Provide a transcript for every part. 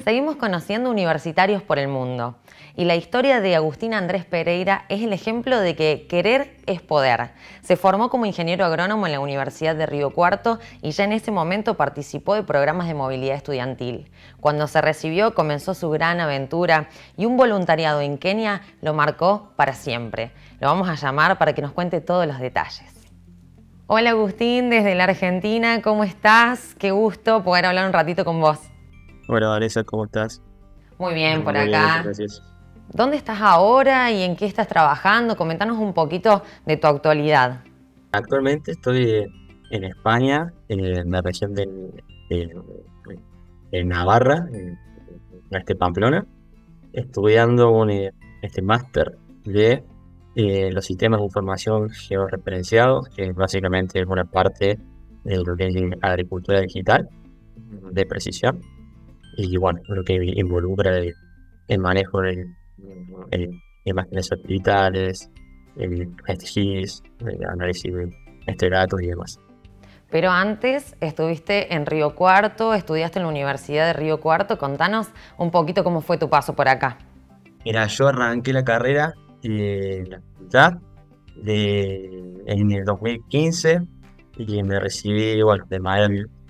Seguimos conociendo universitarios por el mundo y la historia de Agustín Andrés Pereira es el ejemplo de que querer es poder. Se formó como ingeniero agrónomo en la Universidad de Río Cuarto y ya en ese momento participó de programas de movilidad estudiantil. Cuando se recibió comenzó su gran aventura y un voluntariado en Kenia lo marcó para siempre. Lo vamos a llamar para que nos cuente todos los detalles. Hola Agustín, desde la Argentina, ¿cómo estás? Qué gusto poder hablar un ratito con vos. Hola Vanessa, ¿cómo estás? Muy bien, por Muy bien, muchas acá. gracias. ¿Dónde estás ahora y en qué estás trabajando? Comentanos un poquito de tu actualidad. Actualmente estoy en España, en la región de- de Navarra, en Pamplona, estudiando un máster de los sistemas de información georreferenciados, que básicamente es una parte de lo que es agricultura digital de precisión, y bueno, lo que involucra el manejo de imágenes satelitales, el GIS, el análisis de datos y demás. Pero antes estuviste en Río Cuarto, estudiaste en la Universidad de Río Cuarto. Contanos un poquito cómo fue tu paso por acá. Mira, yo arranqué la carrera la facultad en el 2015 y me recibí, bueno, de manera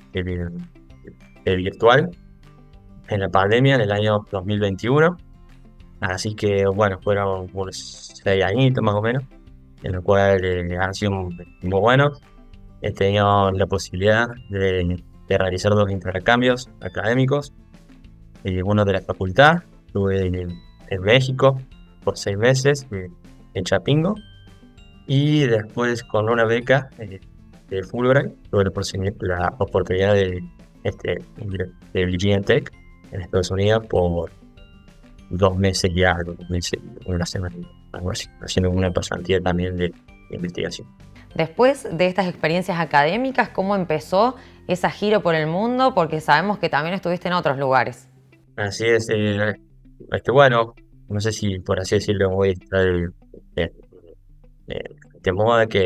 virtual en la pandemia en el año 2021. Así que, bueno, fueron unos 6 añitos más o menos, en lo cual han sido muy buenos. He tenido la posibilidad de realizar 2 intercambios académicos, uno de la facultad, estuve en México por 6 meses, en Chapingo, y después con una beca de Fulbright, tuve la oportunidad de Virginia Tech en Estados Unidos por 2 meses y algo, 2 meses, una semana, algo así, haciendo una pasantía también de investigación. Después de estas experiencias académicas, ¿cómo empezó esa gira por el mundo? Porque sabemos que también estuviste en otros lugares. Así es, bueno, no sé si por así decirlo voy a estar de moda que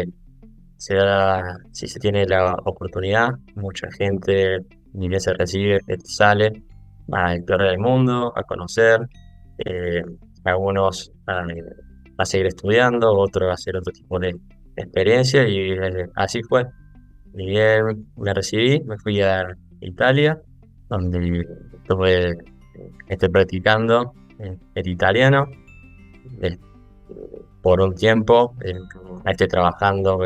si se tiene la oportunidad, mucha gente ni bien se recibe, sale a explorar el mundo, a conocer, eh, algunos a seguir estudiando, otros a hacer otro tipo de experiencia y así fue. Ni bien me recibí, me fui a Italia, donde estoy practicando el italiano eh, por un tiempo, estoy trabajando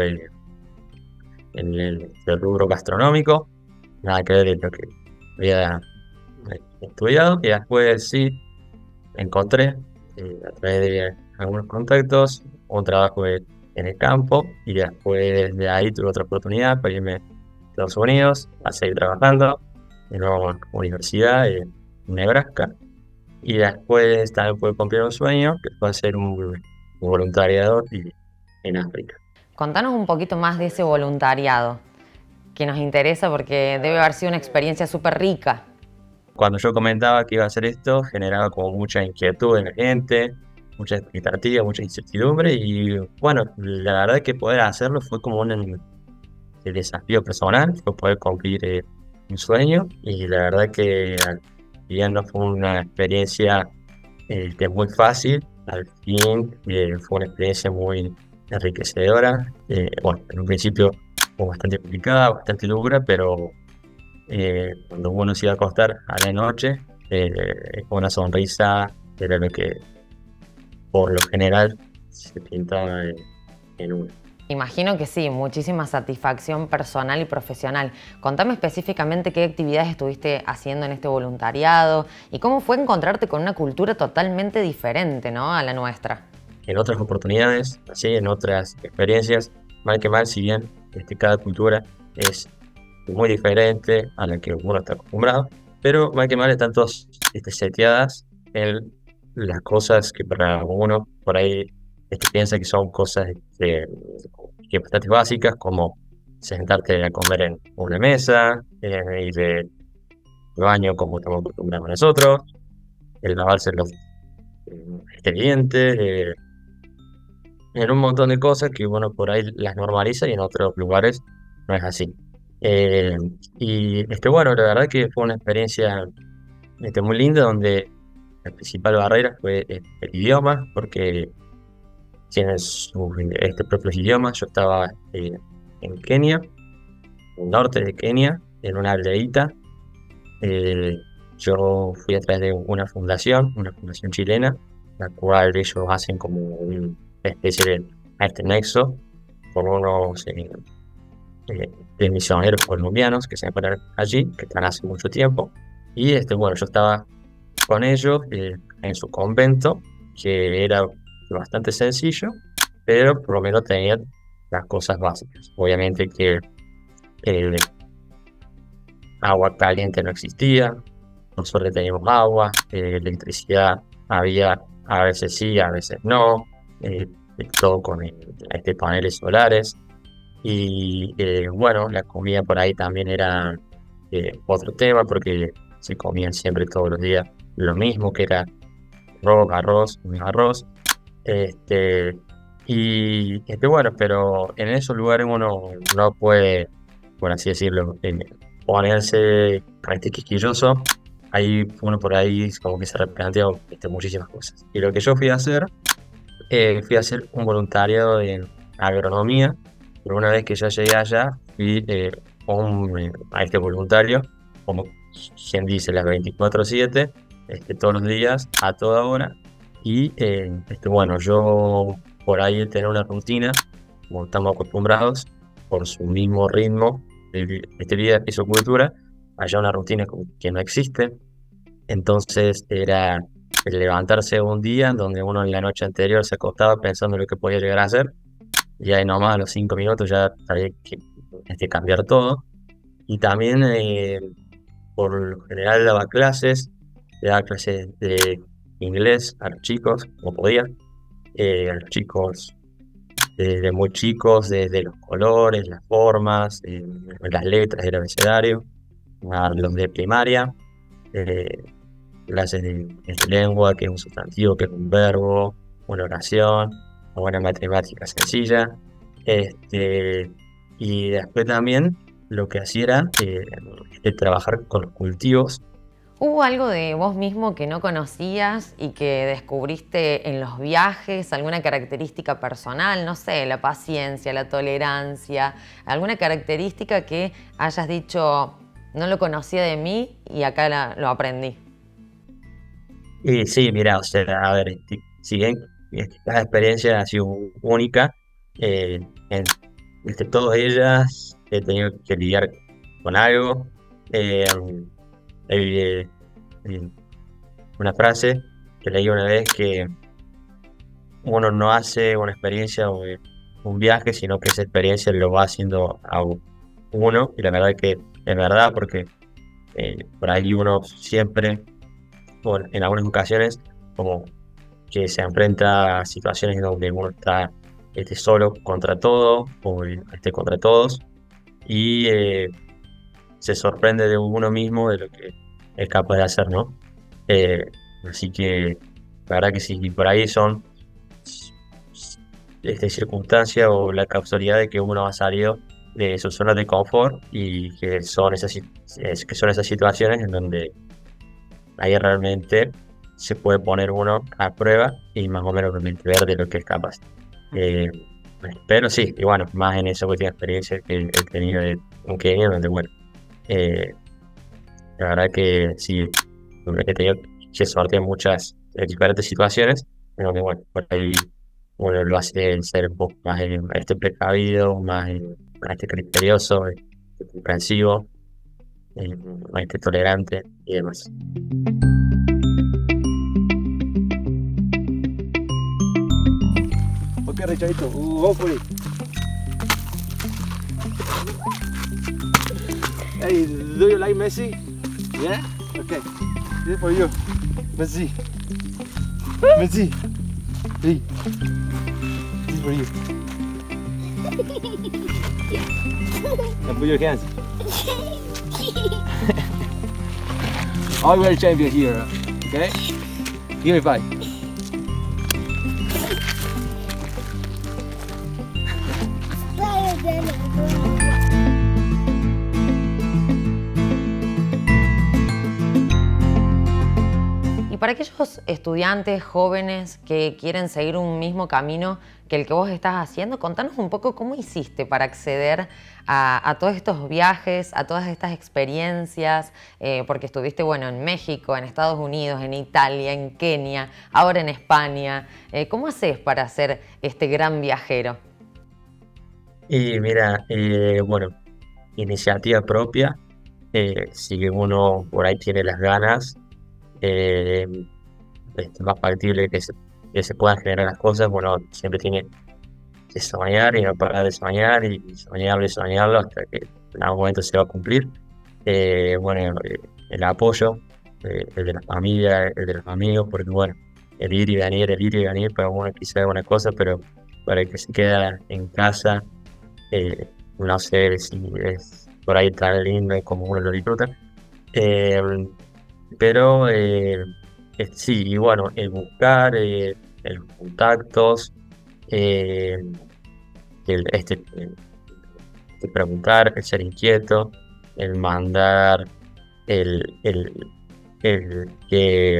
en el rubro gastronómico, nada que ver de lo que había estudiado, y después sí encontré a través de algunos contactos un trabajo en el campo, y después de ahí tuve otra oportunidad para irme a Estados Unidos a seguir trabajando en una universidad en Nebraska, y después también pude cumplir un sueño que fue hacer un voluntariado en África. Contanos un poquito más de ese voluntariado que nos interesa porque debe haber sido una experiencia súper rica. Cuando yo comentaba que iba a hacer esto, generaba como mucha inquietud en la gente, mucha expectativa, mucha incertidumbre, y bueno, la verdad es que poder hacerlo fue como un desafío personal, fue poder cumplir un sueño, y la verdad que si bien no fue una experiencia que muy fácil, al fin fue una experiencia muy enriquecedora. Bueno, en un principio fue bastante complicada, bastante dura, pero cuando uno se iba a acostar a la noche, con una sonrisa era lo que por lo general se pintaba en uno. Imagino que sí, muchísima satisfacción personal y profesional. Contame específicamente qué actividades estuviste haciendo en este voluntariado y cómo fue encontrarte con una cultura totalmente diferente, ¿no?, a la nuestra. En otras oportunidades, así, en otras experiencias, mal que mal, si bien cada cultura es muy diferente a la que uno está acostumbrado, pero mal que mal están todas seteadas en las cosas que para uno por ahí piensa que son cosas que bastante básicas, como sentarte a comer en una mesa, ir de baño como estamos acostumbrados nosotros, el lavarse los dientes, en un montón de cosas que uno por ahí las normaliza y en otros lugares no es así. Eh, y bueno, la verdad que fue una experiencia muy lindo, donde la principal barrera fue el idioma, porque tienen sus propios idiomas. Yo estaba en Kenia, en el norte de Kenia, en una aldeita. Eh, yo fui a través de una fundación chilena, la cual ellos hacen como una especie de nexo con unos de misioneros colombianos que se encuentran allí, que están hace mucho tiempo. Y bueno, yo estaba con ellos en su convento, que era bastante sencillo, pero por lo menos tenían las cosas básicas. Obviamente que el agua caliente no existía, nosotros teníamos agua, electricidad había, a veces sí, a veces no, todo con paneles solares. Y bueno, la comida por ahí también era otro tema, porque se comían siempre todos los días lo mismo, que era arroz. Bueno, pero en esos lugares uno no puede, por así decirlo, ponerse quisquilloso. Ahí uno por ahí como que se replantea muchísimas cosas. Y lo que yo fui a hacer un voluntariado en agronomía. Pero una vez que ya llegué allá, fui a este voluntario, como quien dice, las 24/7, todos los días, a toda hora. Y bueno, yo por ahí tener una rutina, como estamos acostumbrados, por su mismo ritmo de vida y su cultura, allá una rutina que no existe. Entonces era el levantarse un día donde uno en la noche anterior se acostaba pensando en lo que podía llegar a hacer, y ahí nomás a los 5 minutos ya había que cambiar todo. Y también por lo general daba clases de inglés a los chicos, como podía, a los chicos desde muy chicos, desde los colores, las formas, las letras del abecedario, a los de primaria, eh, clases de lengua, que es un sustantivo, que es un verbo, una oración, una buena matemática sencilla. Y después también lo que hacía era trabajar con los cultivos. ¿Hubo algo de vos mismo que no conocías y que descubriste en los viajes? ¿Alguna característica personal? No sé, la paciencia, la tolerancia, alguna característica que hayas dicho, no lo conocía de mí y acá lo aprendí. Y sí, mira, o sea, a ver, si bien cada experiencia ha sido única, en todas ellas he tenido que lidiar con algo. Eh, eh, una frase que leí una vez, que uno no hace una experiencia o un viaje, sino que esa experiencia lo va haciendo a uno. Y la verdad que es verdad, porque por ahí uno siempre, en algunas ocasiones, como que se enfrenta a situaciones donde uno está solo contra todo o contra todos, y se sorprende de uno mismo, de lo que es capaz de hacer, ¿no? Así que la verdad que sí, y por ahí son circunstancias o la causalidad de que uno ha salido de su zona de confort, y que son esas situaciones en donde ahí realmente se puede poner uno a prueba y más o menos realmente ver de lo que es capaz. Pero sí, y bueno, más en esa última experiencia que he tenido en Kenia, donde bueno, la verdad que sí, he tenido que sortear muchas diferentes situaciones, en donde bueno, por ahí uno lo hace ser un poco más precavido, más criterioso, comprensivo, más tolerante y demás. Okay, Richardito, hopefully. Hey, do you like Messi? Yeah? Okay. This is for you. Messi. Messi. Hey. This is for you. And put your hands. All world champion here. Okay? Give me 5. para aquellos estudiantes jóvenes que quieren seguir un mismo camino que el que vos estás haciendo, contanos un poco cómo hiciste para acceder a todos estos viajes, a todas estas experiencias, porque estuviste, bueno, en México, en Estados Unidos, en Italia, en Kenia, ahora en España. ¿Cómo haces para ser este gran viajero? Y mira, bueno, iniciativa propia, si uno por ahí tiene las ganas, eh, es más factible que se puedan generar las cosas. Bueno, siempre tiene que soñar y no parar de soñar y soñarlo y soñarlo hasta que en algún momento se va a cumplir. Bueno, el apoyo, el de la familia, el de los amigos, porque bueno, el ir y venir, para uno quizá alguna cosa, pero para el que se queda en casa, no sé si es por ahí tan lindo como uno lo disfruta. Eh, pero sí, y bueno, el buscar, el contactos, eh, el preguntar, el ser inquieto, el mandar, el, el que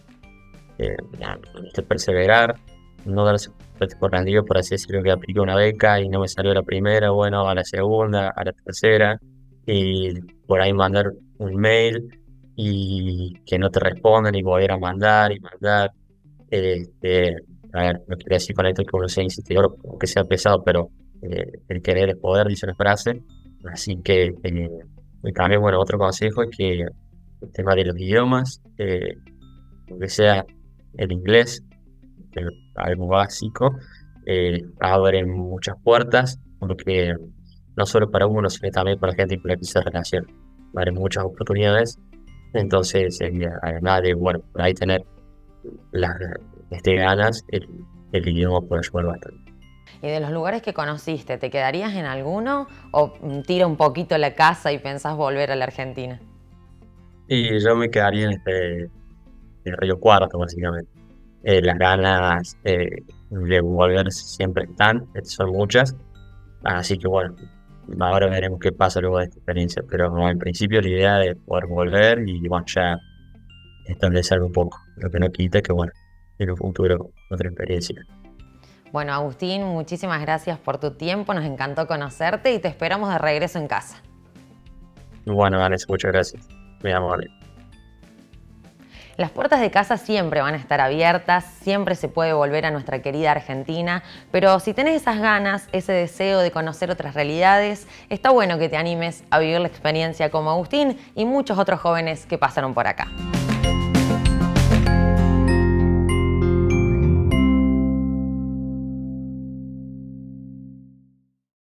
perseverar, no darse por rendido, por así decirlo, que apliqué una beca y no me salió la primera, bueno, a la segunda, a la tercera, y por ahí mandar un mail y que no te respondan y volver a mandar y mandar. Este, a ver, no quiere decir con esto que uno sea insistidor o que sea pesado, pero el querer es poder, dice una frase. Así que y también, bueno, otro consejo es que el tema de los idiomas, aunque sea el inglés, algo básico, abre muchas puertas, porque no solo para uno, sino también para la gente con la que se relaciona. Abre muchas oportunidades. Entonces, además de, bueno, por ahí tener las ganas, el idioma puede ayudar bastante. Y de los lugares que conociste, ¿te quedarías en alguno o tira un poquito la casa y pensás volver a la Argentina? Y yo me quedaría en Río Cuarto, básicamente. Las ganas de volver siempre están, son muchas. Así que bueno, ahora veremos qué pasa luego de esta experiencia. Pero no, en principio la idea de poder volver y bueno, ya establecer un poco. Lo que no quita que bueno, en un futuro otra experiencia. Bueno, Agustín, muchísimas gracias por tu tiempo, nos encantó conocerte y te esperamos de regreso en casa. Bueno, Vanessa, muchas gracias. Me llamo Ale. Las puertas de casa siempre van a estar abiertas, siempre se puede volver a nuestra querida Argentina, pero si tenés esas ganas, ese deseo de conocer otras realidades, está bueno que te animes a vivir la experiencia como Agustín y muchos otros jóvenes que pasaron por acá.